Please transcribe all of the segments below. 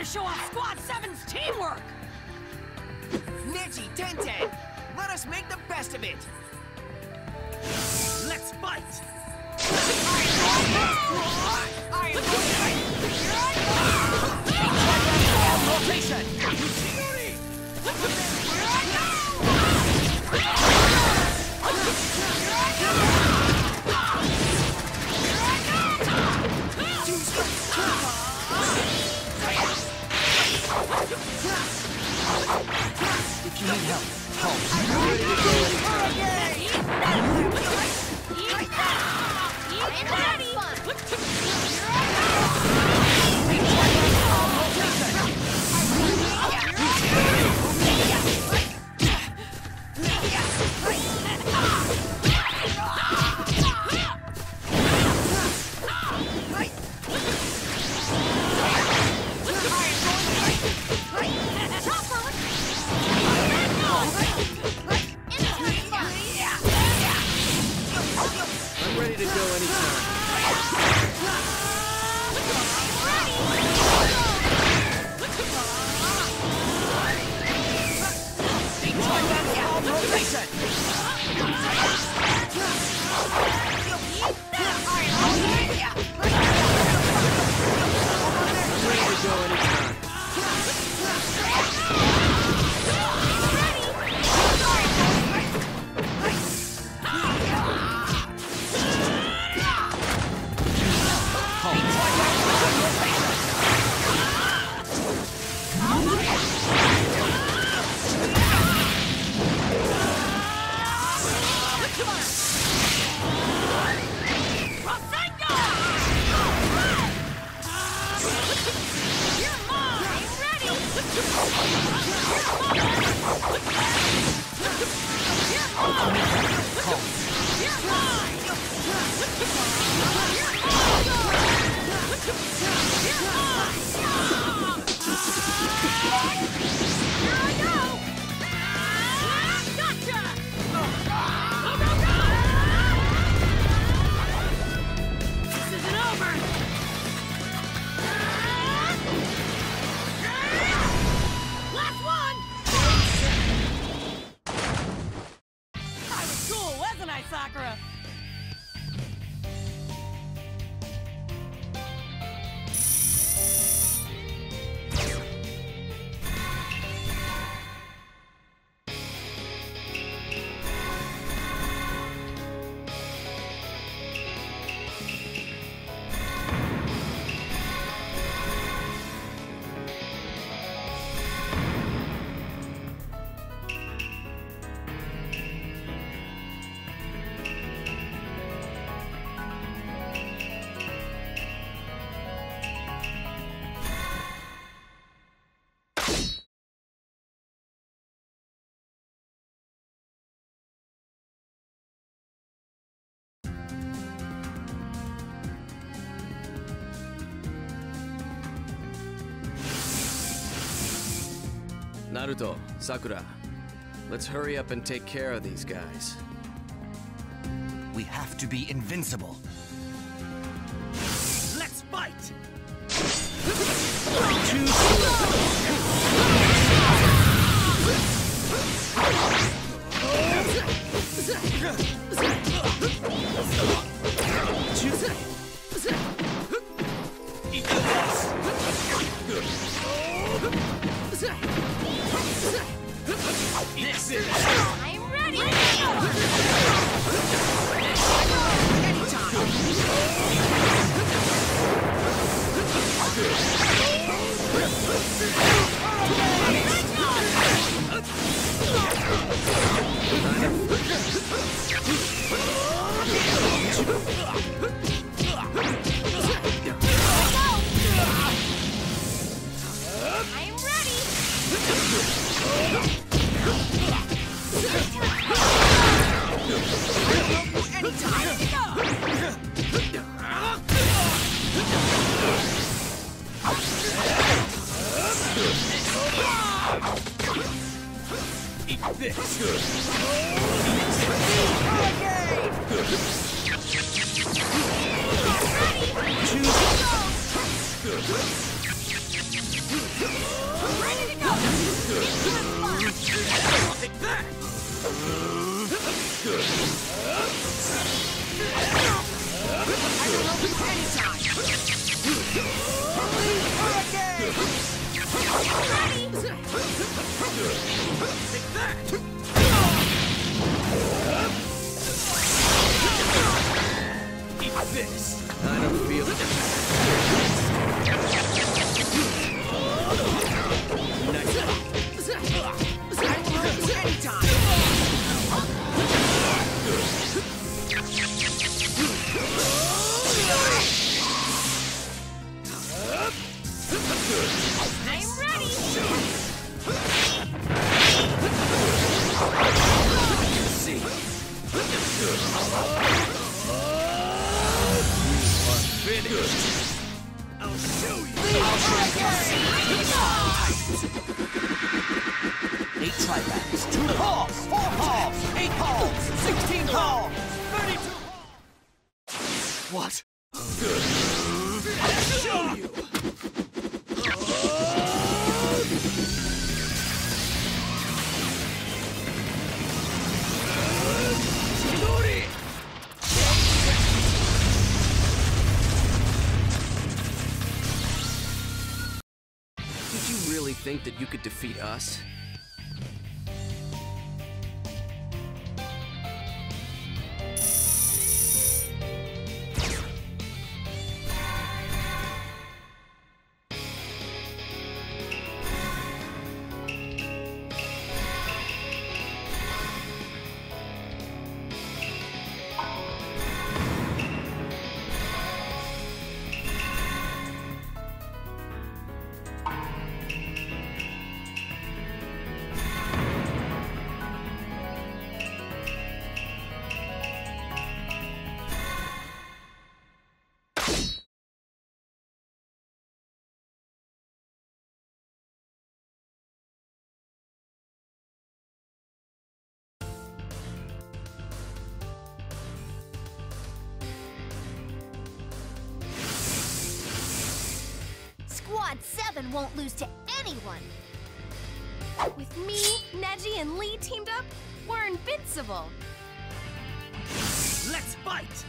to show off Squad 7's teamwork! Neji, Tenten, let us make the best of it! Let's fight! Rotation! If you need help, call. I'm ready to go Sakura! Naruto, Sakura, let's hurry up and take care of these guys. We have to be invincible. Let's fight! Too slow. I'm ready! I don't feel it. Nice. I will help you anytime! I'm ready! See. Finished. I'll show you! 8 tri-backs, 2 palms, 4 palms, 8 palms, 16 palms, 32 palms. What? I'll show you! Did you really think that you could defeat us? Squad 7 won't lose to anyone. With me, Neji, and Lee teamed up, we're invincible. Let's fight!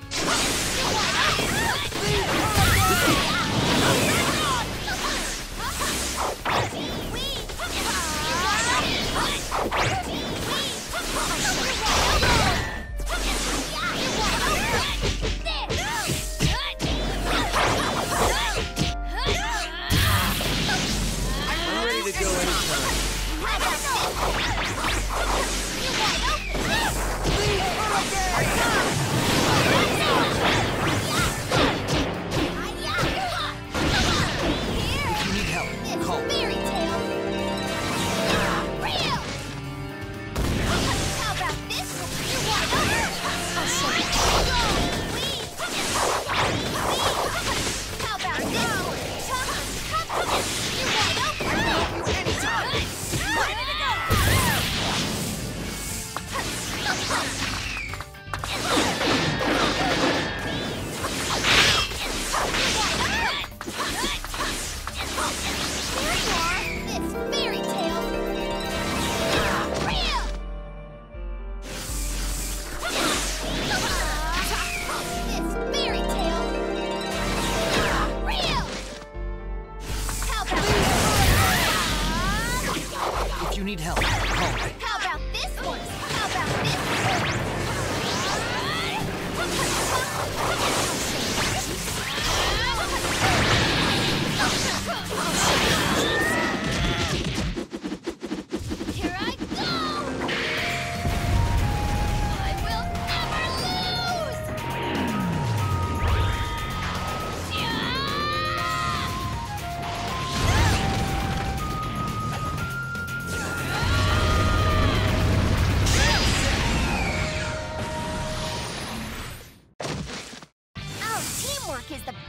I'm ready to go anytime. If you need help, call me. Fairy tale. Real. How about this? You want over? I'll show you. How about this? You want over? Anytime! Ready to go. Here you are. It's fairy tale. Real. It's fairy tale. Real. How about If you need help, call me. How about this one? How about this Here I go! I will never lose! Our teamwork is the